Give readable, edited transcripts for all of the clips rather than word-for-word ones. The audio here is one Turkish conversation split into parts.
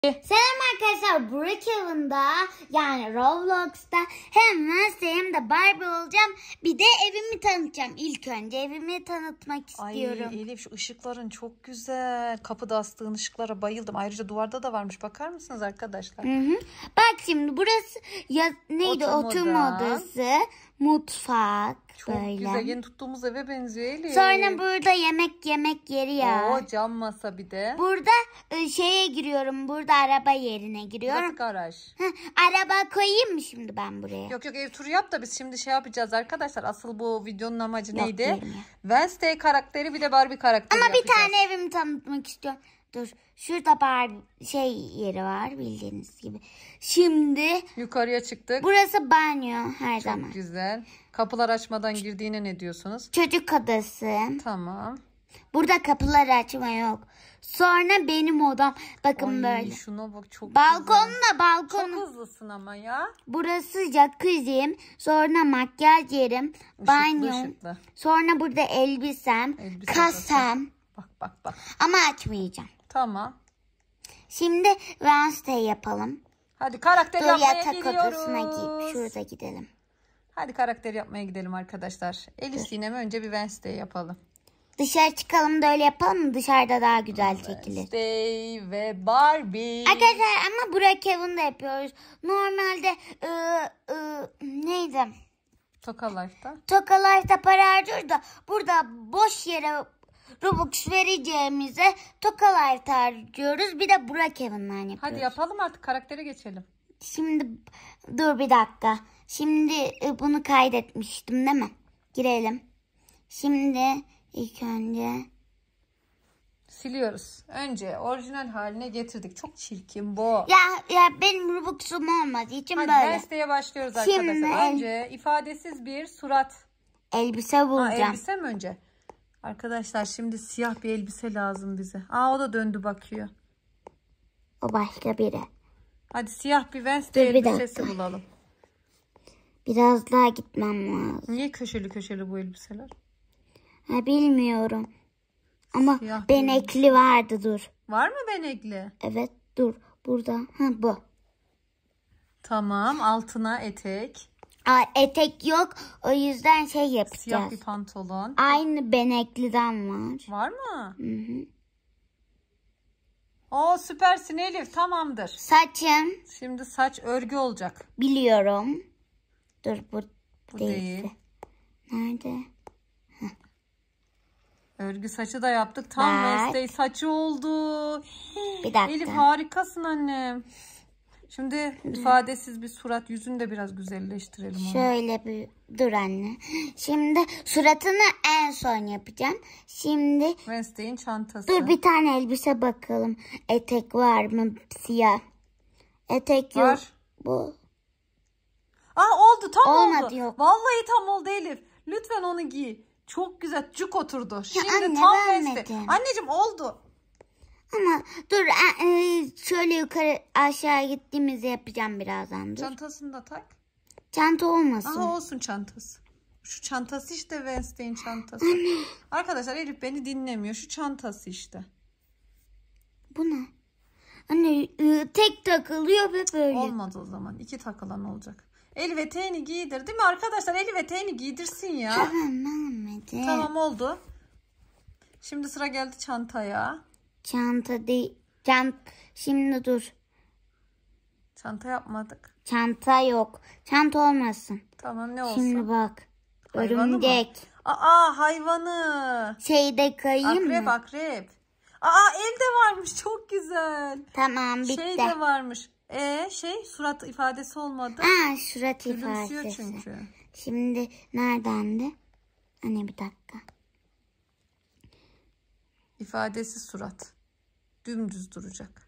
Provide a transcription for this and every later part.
Selam arkadaşlar, Brookhaven'da yani Roblox'ta hem Wednesday hem de Barbie olacağım. Bir de evimi tanıtacağım. İlk önce evimi tanıtmak istiyorum. Ay Elif, şu ışıkların çok güzel. Kapıda astığın ışıklara bayıldım. Ayrıca duvarda da varmış. Bakar mısınız arkadaşlar? Hı. Bak şimdi burası neydi? Oturma odası, mutfak. Çok böyle güzel. Yeni tuttuğumuz eve benziyor Elif. Sonra burada yemek yeri ya. Oo, cam masa bir de. Burada şeye giriyorum. Burada araba yerine giriyorum. Burası garaj. Araba koyayım mı şimdi ben buraya? Yok ev turu yap da biz şimdi şey yapacağız arkadaşlar. Asıl bu videonun amacı neydi? Girmiyor. Wednesday karakteri bir de Barbie karakteri Ama yapacağız. bir tane evimi tanıtmak istiyorum. Dur. Şurada yeri var bildiğiniz gibi. Şimdi yukarıya çıktık. burası banyo her zaman. Çok güzel. Kapılar açmadan girdiğine ne diyorsunuz? Çocuk odası. Tamam. Burada kapılar açma yok. Sonra benim odam. Bakın Ay, böyle. şuna bak, çok Balkonla güzel. balkonu. Çok hızlısın ama ya. Burası jacuzzi'm. Sonra makyaj yerim. Banyo. Işıklı. Sonra burada elbisem. Elbise Kasam. Bak. Ama açmayacağım. Tamam. Şimdi Wednesday yapalım. Hadi karakter Dur, yapmaya yatak gidiyoruz. odasına git. Şurada gidelim. Hadi karakter yapmaya gidelim arkadaşlar. Elif Sinem'e önce bir Wednesday yapalım. Dışarı çıkalım da öyle yapalım mı? Dışarıda daha güzel çekilir. Wednesday ve Barbie. Arkadaşlar ama Brookhaven'da yapıyoruz. Normalde neydi? Toka Life'da. Toka Life'da para harcıyoruz da burada boş yere Robux vereceğimize Toka Life'da harcıyoruz. Bir de Brookhaven'dan yapıyoruz. Hadi yapalım artık, karaktere geçelim. Şimdi dur bir dakika. Şimdi bunu kaydetmiştim değil mi? Girelim. Şimdi ilk önce Siliyoruz. Önce orijinal haline getirdik. Çok çirkin bu. ya benim Robux'um olmadığı için Hadi böyle. Wednesday'e başlıyoruz Şimdi arkadaşlar. Önce ifadesiz bir surat. Elbise bulacağım. Elbise mi önce? Arkadaşlar şimdi siyah bir elbise lazım bize. O da döndü bakıyor. O başka biri. Hadi siyah bir Wednesday Dur, bir elbisesi dakika. bulalım. Biraz daha gitmem lazım. Niye köşeli bu elbiseler? Bilmiyorum. Ama Siyah benekli vardı, dur. Var mı benekli? Evet, dur. Burada. Bu. Tamam, altına etek. Etek yok. O yüzden şey yapacağız. Siyah bir pantolon. Aynı benekliden var. Var mı? Hı. Süpersin Elif, tamamdır. Saçım Şimdi saç örgü olacak. biliyorum. Dur bu değil. Nerede? Örgü saçı da yaptık. Tam Bak. Wednesday saçı oldu. Bir dakika. Elif harikasın annem. Şimdi ifadesiz bir surat. Yüzünü de biraz güzelleştirelim onu. Şöyle bir dur anne. Şimdi suratını en son yapacağım. Şimdi Wednesday'in çantası. dur bir tane elbise bakalım. Etek var mı? Siyah. Etek yok. Var. Bu. Oldu, tam Olmadı, oldu. yok. Vallahi tam oldu Elif. Lütfen onu giy. Çok güzel cuk oturdu. Şimdi anne, tam beğenmedim. Wednesday. Anneciğim oldu. Ama dur şöyle yukarı aşağı gittiğimizde yapacağım birazdan. Dur. Çantasını da tak. Çanta olmasın. Olsun çantası. Şu çantası işte Wednesday'in çantası. Arkadaşlar Elif beni dinlemiyor. Şu çantası işte. Bu ne? Anne tek takılıyor ve böyle. Olmadı o zaman. 2 takılan olacak. Elif eteğini giydir. Değil mi arkadaşlar? Elif eteğini giydirsin ya. Tamam. Tamam oldu. Şimdi sıra geldi çantaya. Çanta değil. Şimdi dur. Çanta yapmadık. Çanta yok. Çanta olmasın. Tamam, ne olsun? Şimdi bak. Hayvanı mı? Örümcek. Hayvanı. Şeyde kayayım mı? Akrep. Evde varmış, çok güzel. Tamam, bitti. Şey de varmış. Surat ifadesi olmadı. Surat Gülümsüyor ifadesi. çünkü. Şimdi neredendi? Anne bir dakika. İfadesiz surat. Dümdüz duracak.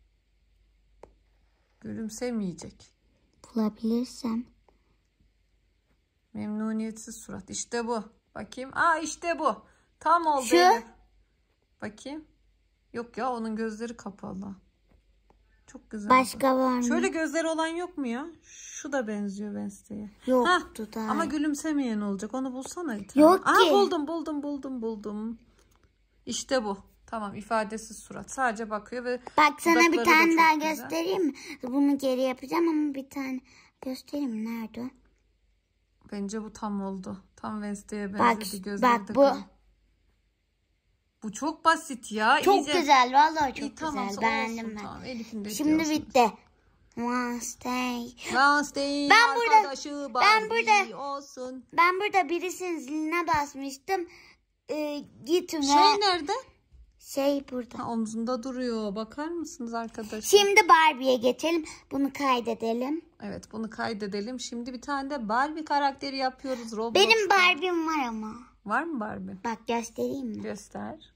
Gülümsemeyecek. Bulabilirsem. Memnuniyetsiz surat. İşte bu. Bakayım. İşte bu. Tam oldu. Şu. Elif. Bakayım. Yok ya, onun gözleri kapalı. Çok güzel. Başka var mı? Şöyle gözleri olan yok mu ya? Şu da benziyor Wednesday'e. Yoktu da. Ama gülümsemeyen olacak. Onu bulsana. Yok ki. Buldum. İşte bu. Tamam, ifadesiz surat. Sadece bakıyor ve Bak sana bir dudakları da tane çok daha güzel. göstereyim mi? Bunu geri yapacağım ama bir tane göstereyim mi? Nerede o? Bence bu tam oldu. Tam Wednesday'e Bak, benzedi. Gözleri bak de bu. kalın. Bu çok basit ya. Çok İyice... güzel. Vallahi çok İyi, tamam, güzel. olsun, Beğendim ben. tamam. Elif'in de Şimdi diyorsunuz. bitti. Wednesday. Wednesday Ben burada- arkadaşı Barbie olsun. Ben burada birisinin ziline basmıştım. Gitme. Şey nerede? Burada. Ha, omzunda duruyor. Bakar mısınız arkadaşlar? Şimdi Barbie'ye geçelim. Bunu kaydedelim. Evet, bunu kaydedelim. Şimdi bir tane de Barbie karakteri yapıyoruz Roblox'ta. Benim Barbie'm var ama. Var mı Barbie? Bak göstereyim mi? Göster.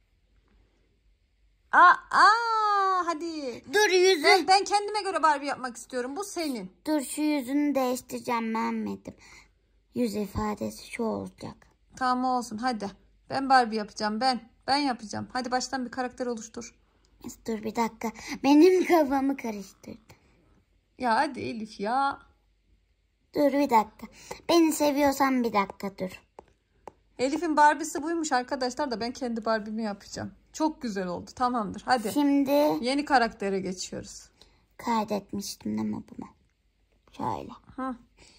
Hadi. Dur yüzü. Ben kendime göre Barbie yapmak istiyorum. Bu senin. Dur şu yüzünü değiştireceğim Mehmet'im. Yüz ifadesi şu olacak. Tamam, olsun hadi. Ben Barbie yapacağım ben yapacağım. Hadi baştan bir karakter oluştur. Dur bir dakika. Benim kafamı karıştırdı. Ya hadi Elif ya. Dur bir dakika. Beni seviyorsan bir dakika dur. Elif'in Barbie'si buymuş arkadaşlar da ben kendi Barbie'mi yapacağım. Çok güzel oldu. Tamamdır. Hadi. Şimdi Yeni karaktere geçiyoruz. kaydetmiştim değil mi bunu? Şöyle. Hı.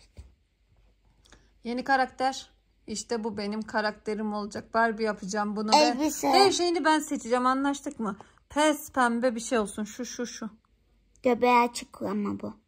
Yeni karakter. İşte bu benim karakterim olacak. Barbie yapacağım bunu. Elbise. Her şeyini ben seçeceğim. Anlaştık mı? Pes pembe bir şey olsun. Şu. Göbeği açık ama bu.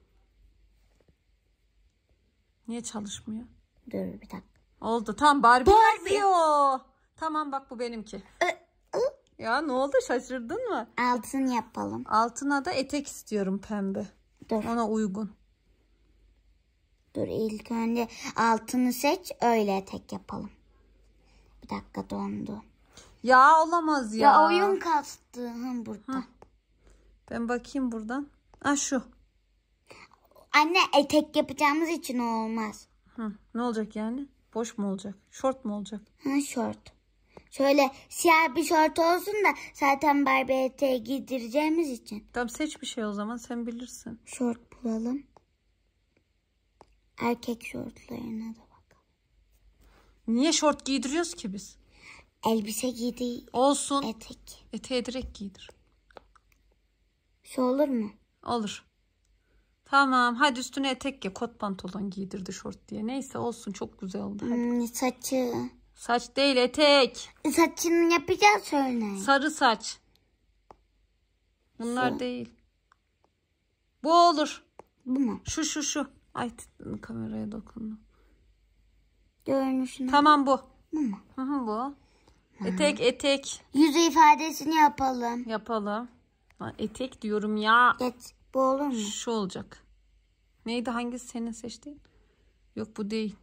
Niye çalışmıyor? Dur bir dakika. Oldu. Tamam, Barbie yazıyor. Tamam, bak bu benimki. Ya ne oldu? Şaşırdın mı? Altın yapalım. Altına da etek istiyorum pembe. Dur. Ona uygun. Dur ilk önce altını seç öyle tek yapalım. Bir dakika dondu. Ya olamaz ya. Ya oyun kastı burada. Ben bakayım buradan. Şu. Anne etek yapacağımız için o olmaz. Ne olacak yani? Boş mu olacak? Şort mu olacak? Şort. Şöyle siyah bir şort olsun da zaten Barbie eteği giydireceğimiz için. Tamam, seç bir şey o zaman, sen bilirsin. Şort bulalım. Erkek şortlarına da bakalım. Niye şort giydiriyoruz ki biz? Elbise giydi. Olsun. Etek. Eteği direkt giydir. Şu olur mu? Olur. Tamam, hadi üstüne etek giy. Kot pantolon giydirdi şort diye. Neyse, olsun, çok güzel oldu. Hadi. Saçı. Saç değil, etek. Saçını yapacağız söyle. Sarı saç. Bunlar değil. Bu olur. Bu mu? Şu. Ay, kameraya dokundum. Görünüşünü. Tamam, bu. Bu mu? Bu. Etek. Yüz ifadesini yapalım. Yapalım. Etek diyorum ya. Geç. Bu olur mu? Şu olacak. Neydi, hangisi senin seçtiğin? Yok, bu değil.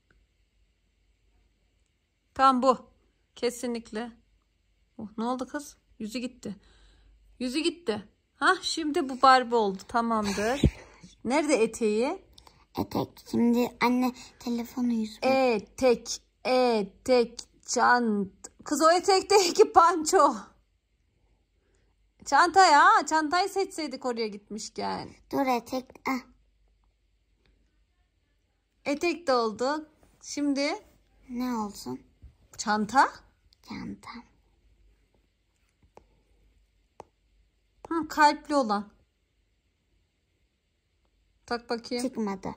Tamam, bu. Kesinlikle. Ne oldu kız? Yüzü gitti. Şimdi bu Barbie oldu. Tamamdır. Nerede eteği? Etek. Şimdi anne telefonu yüzüme. Etek. Kız o etek değil ki, panço. Çanta ya. Çantayı seçseydik oraya gitmişken. Dur etek. Etek de oldu. Şimdi Ne olsun? çanta. Çanta. Kalpli olan. Tak bakayım. Çıkmadı.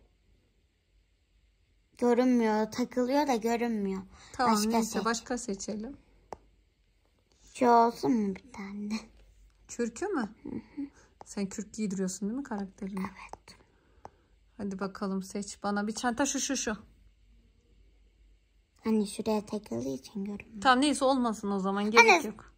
Görünmüyor. Takılıyor da görünmüyor. Tamam, Başka neyse, seç. başka seçelim. Şu olsun mu bir tane? Kürkü mü? Sen kürk giydiriyorsun değil mi karakterine? Evet. Hadi bakalım, seç bana bir çanta. Şu. Hani şuraya takıldığı için görünmüyor. Tamam, neyse, olmasın o zaman, gerek Anne, yok.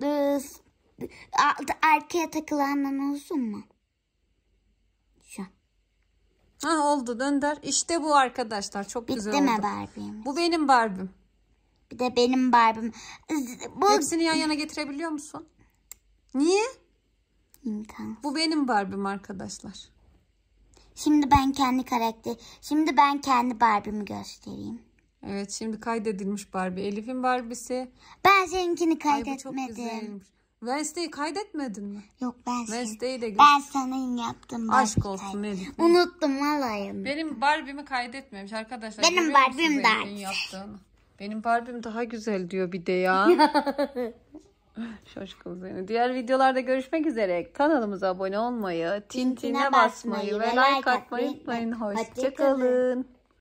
Arkaya takılandan olsun mu? Şu. Oldu, dönder. İşte bu arkadaşlar, çok güzel oldu. Bitti mi Barbie'miz? Bu benim Barbie'm. Bir de benim Barbie'm. Hepsini yan yana getirebiliyor musun? Niye? İmkan. Bu benim Barbie'm arkadaşlar. Şimdi ben kendi Barbie'mi göstereyim. Evet, şimdi kaydedilmiş Barbie. Elif'in Barbie'si. Ben seninkini Ay, bu çok kaydetmedim. güzelmiş. Wednesday'i kaydetmedin mi? Yok ben Wednesday'i de Ben sana yaptım. Aşk olsun Elif. Unuttum vallahi. Benim Barbie'mi kaydetmemiş arkadaşlar. Benim Görüyor musunuz Barbie'm de Elif'in artık. yaptığını? Benim Barbie'm daha güzel diyor bir de ya. Şaşkın seni. Diğer videolarda görüşmek üzere. Kanalımıza abone olmayı, tintine basmayı ve like atmayı unutmayın. Hoşça kalın.